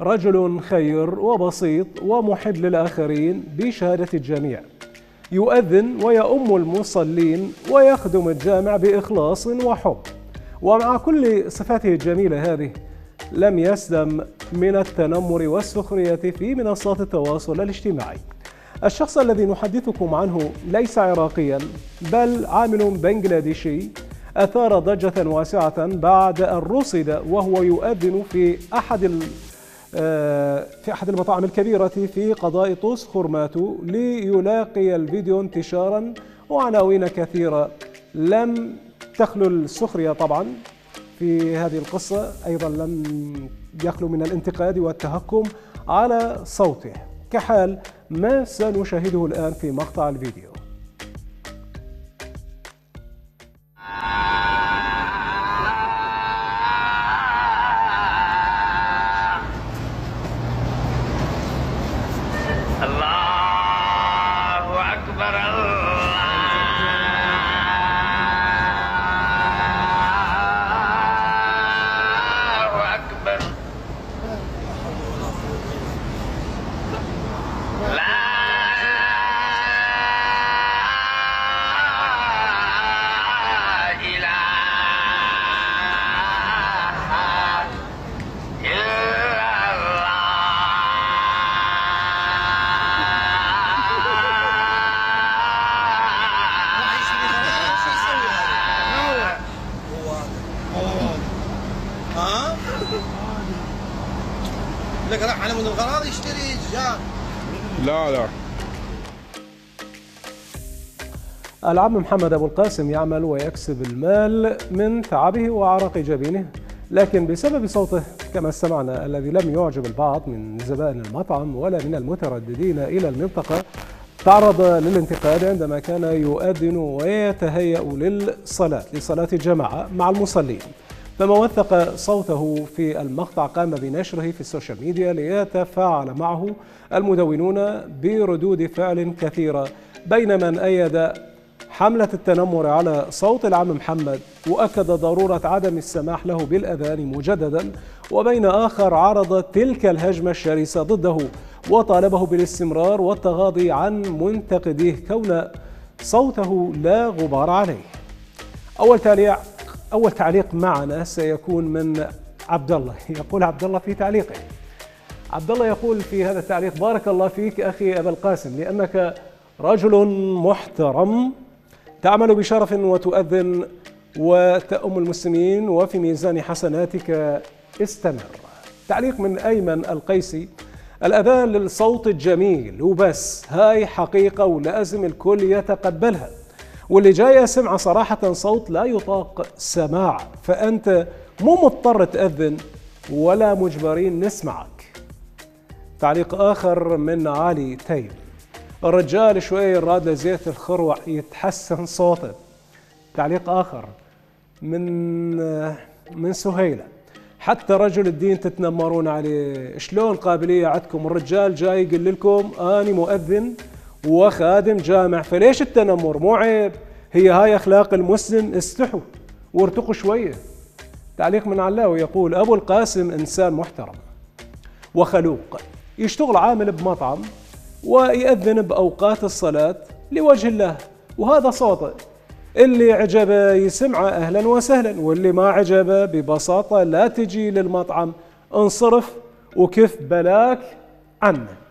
رجل خير وبسيط ومحب للآخرين بشهادة الجميع، يؤذن ويؤم المصلين ويخدم الجامع بإخلاص وحب. ومع كل صفاته الجميلة هذه لم يسلم من التنمر والسخرية في منصات التواصل الاجتماعي. الشخص الذي نحدثكم عنه ليس عراقيا بل عامل بنغلاديشي، أثار ضجة واسعة بعد أن رصد وهو يؤذن في أحد المطاعم الكبيرة في قضاء طوس خرماتو، ليلاقي الفيديو انتشارا وعناوين كثيرة. لم تخلو السخرية طبعا في هذه القصة، أيضا لم يخلو من الانتقاد والتهكم على صوته، كحال ما سنشاهده الآن في مقطع الفيديو. الله أكبر الله أكبر. لا إله إلا الله. ها؟ لك راح على من الغراض يشتري جار. لا العم محمد أبو القاسم يعمل ويكسب المال من تعبه وعرق جبينه، لكن بسبب صوته كما سمعنا الذي لم يعجب البعض من زبائن المطعم ولا من المترددين إلى المنطقة، تعرض للانتقاد عندما كان يؤذن ويتهيأ لصلاة الجماعة مع المصلين. فما وثق صوته في المقطع قام بنشره في السوشيال ميديا ليتفاعل معه المدونون بردود فعل كثيرة، بين من أيد حملة التنمر على صوت العم محمد وأكد ضرورة عدم السماح له بالأذان مجددا، وبين آخر عرض تلك الهجمة الشرسة ضده وطالبه بالاستمرار والتغاضي عن منتقديه كون صوته لا غبار عليه. أول تعليق معنا سيكون من عبد الله. يقول عبد الله في تعليقه، عبد الله يقول في هذا التعليق: بارك الله فيك أخي أبا القاسم، لأنك رجل محترم تعمل بشرف وتؤذن وتؤم المسلمين وفي ميزان حسناتك، استمر. تعليق من أيمن القيسي: الأذان للصوت الجميل وبس، هاي حقيقة ولازم الكل يتقبلها، واللي جاية سمعة صراحة صوت لا يطاق سماع، فأنت مو مضطر تأذن ولا مجبرين نسمعك. تعليق آخر من علي تيم: الرجال شوي راد لزيت الخروع يتحسن صوته. تعليق آخر من سهيلة: حتى رجل الدين تتنمرون عليه، شلون قابلية عندكم؟ الرجال جاي يقول لكم أنا مؤذن وخادم جامع، فليش التنمر؟ مو عيب، هي هاي أخلاق المسلم، استحوا وارتقوا شوية. تعليق من علاوي يقول: أبو القاسم إنسان محترم وخلوق، يشتغل عامل بمطعم ويأذن بأوقات الصلاة لوجه الله، وهذا صوته، اللي عجبه يسمعه أهلا وسهلا، واللي ما عجبه ببساطة لا تجي للمطعم، انصرف وكف بلاك عنه.